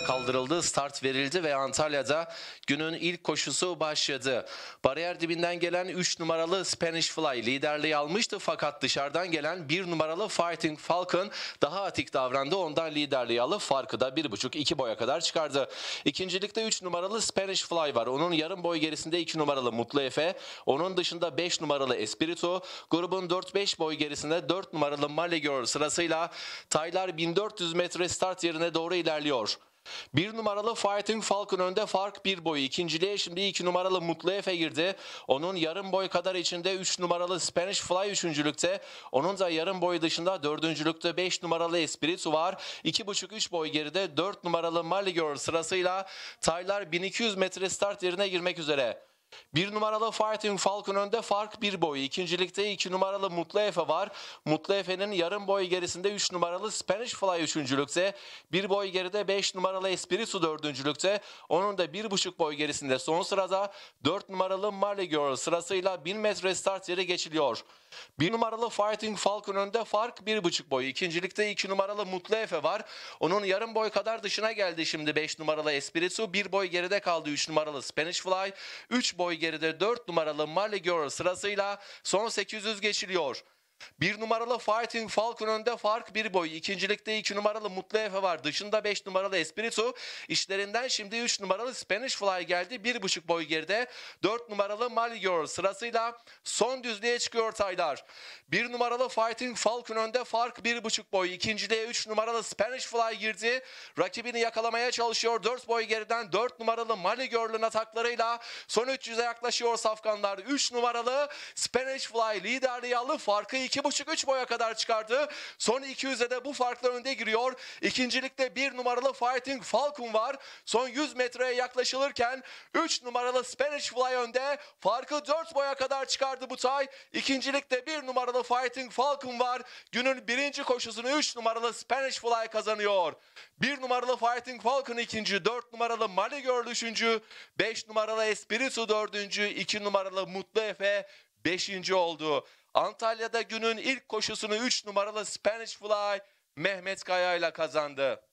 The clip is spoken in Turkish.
Bariyerler kaldırıldı, start verildi ve Antalya'da günün ilk koşusu başladı. Bariyer dibinden gelen 3 numaralı Spanish Fly liderliği almıştı fakat dışarıdan gelen 1 numaralı Fighting Falcon daha atik davrandı. Ondan liderliği alıp farkı da 1,5-2 boya kadar çıkardı. İkincilikte 3 numaralı Spanish Fly var. Onun yarım boy gerisinde 2 numaralı Mutlu Efe. Onun dışında 5 numaralı Espiritu. Grubun 4-5 boy gerisinde 4 numaralı Mali Girl sırasıyla Taylar 1400 metre start yerine doğru ilerliyor. 1 numaralı Fighting Falcon önde, fark 1 boy. İkinciliğe şimdi 2 numaralı Mutlu Efe girdi. Onun yarım boy kadar içinde 3 numaralı Spanish Fly üçüncülükte. Onun da yarım boy dışında dördüncülükte 5 numaralı Espiritu var. 2,5-3 boy geride 4 numaralı Mali Girl sırasıyla Taylar 1200 metre start yerine girmek üzere. 1 numaralı Fighting Falcon önde, fark 1 boy. İkincilikte 2 numaralı Mutlu Efe var. Mutlu Efe'nin yarım boy gerisinde 3 numaralı Spanish Fly üçüncülükte. 1 boy geride 5 numaralı Espiritu dördüncülükte. Onun da 1,5 boy gerisinde son sırada 4 numaralı Marley Girl sırasıyla 1000 metre start yeri geçiliyor. 1 numaralı Fighting Falcon önde, fark 1,5 boy. İkincilikte 2 numaralı Mutlu Efe var. Onun yarım boy kadar dışına geldi şimdi 5 numaralı Espiritu. 1 boy geride kaldı 3 numaralı Spanish Fly. 3 boy geride 4 numaralı Marley Girl sırasıyla son 800 geçiliyor. 1 numaralı Fighting Falcon önde, fark 1 boy. İkincilikte 2 numaralı Mutlu Efe var. Dışında 5 numaralı Espiritu. İşlerinden şimdi 3 numaralı Spanish Fly geldi. 1,5 boy geride 4 numaralı Mali Girl sırasıyla son düzlüğe çıkıyor Taylar. 1 numaralı Fighting Falcon önde, fark 1,5 boy. İkinciliğe 3 numaralı Spanish Fly girdi. Rakibini yakalamaya çalışıyor. 4 boy geriden 4 numaralı Mali Girl'ün ataklarıyla son 300'e yaklaşıyor safkanlar. 3 numaralı Spanish Fly liderliği alıp farkı 2,5-3 boya kadar çıkardı. Son 200'e de bu farkla önde giriyor. İkincilikte 1 numaralı Fighting Falcon var. Son 100 metreye yaklaşılırken 3 numaralı Spanish Fly önde. Farkı 4 boya kadar çıkardı bu tay. İkincilikte 1 numaralı Fighting Falcon var. Günün birinci koşusunu 3 numaralı Spanish Fly kazanıyor. 1 numaralı Fighting Falcon ikinci, 4 numaralı Mali Girl üçüncü, 5 numaralı Espiritu dördüncü, 2 numaralı Mutlu Efe beşinci oldu. Antalya'da günün ilk koşusunu 3 numaralı Spanish Fly Mehmet Kaya ile kazandı.